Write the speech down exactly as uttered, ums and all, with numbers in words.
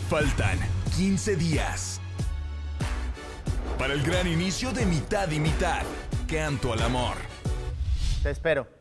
Faltan quince días para el gran inicio de Mitad y Mitad. Canto al amor. Te espero.